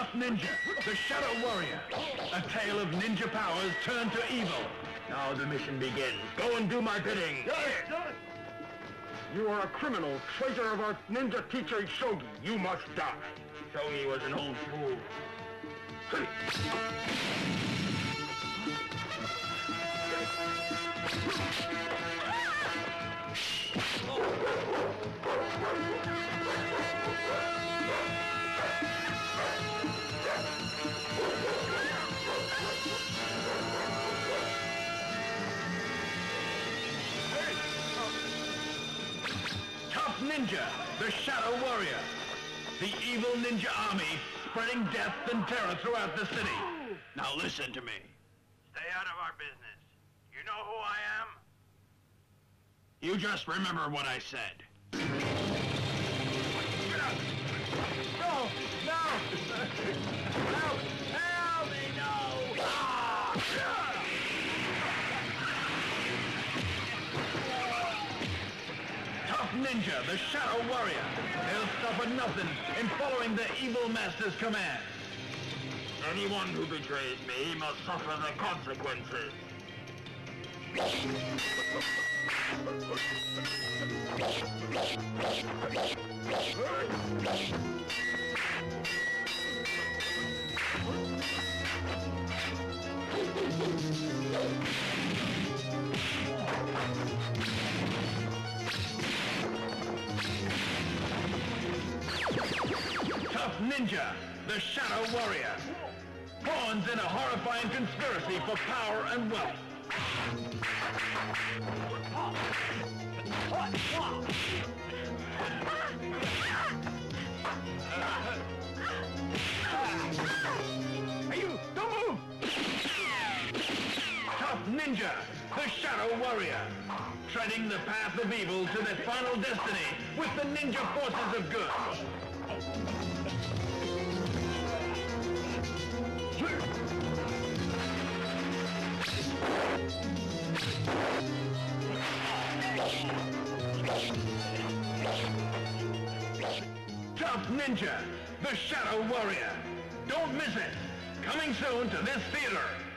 Tough Ninja, the Shadow Warrior. A tale of ninja powers turned to evil. Now the mission begins. Go and do my bidding. Yes. You are a criminal, traitor of our ninja teacher Shogi. You must die. Shogi was an old fool. Tough Ninja, the Shadow Warrior. The evil ninja army spreading death and terror throughout the city. Now listen to me. Stay out of our business. You know who I am? You just remember what I said. No! No! Help! Help me! No! Tough Ninja, the Shadow Warrior. He'll stop at nothing in following the evil master's commands. Anyone who betrays me must suffer the consequences. Tough Ninja, the Shadow Warrior. Pawns in a horrifying conspiracy for power and wealth. Hey, you! Don't move! Tough Ninja, the Shadow Warrior. Treading the path of evil to their final destiny with the ninja forces of good. Tough Ninja, the Shadow Warrior. Don't miss it. Coming soon to this theater.